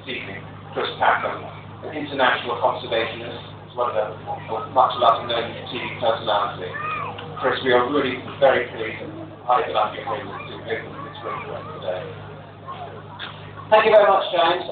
evening, Chris Packham, an international conservationist, one of the much loved and known TV personality. Chris, we are really very pleased and highly delighted to open this room today. Thank you very much, James.